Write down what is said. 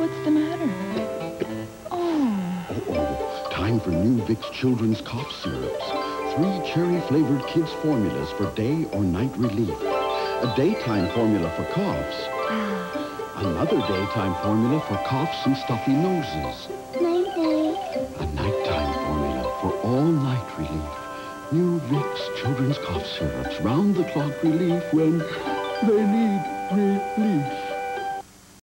What's the matter? Oh, time for new Vicks Children's Cough Syrups. 3 cherry-flavored kids' formulas for day or night relief. A daytime formula for coughs. Another daytime formula for coughs and stuffy noses. Night-night. A nighttime formula for all-night relief. New Vicks Children's Cough Syrups. Round-the-clock relief when they need relief.